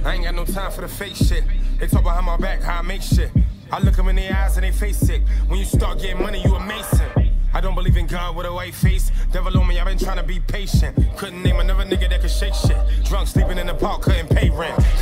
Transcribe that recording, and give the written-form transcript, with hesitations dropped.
I ain't got no time for the fake shit. They talk behind my back how I make shit. I look them in their eyes and they face sick. When you start getting money, you a mason. I don't believe in God with a white face. Devil on me, I've been trying to be patient. Couldn't name another nigga that could shake shit. Drunk, sleeping in the park, couldn't pay rent.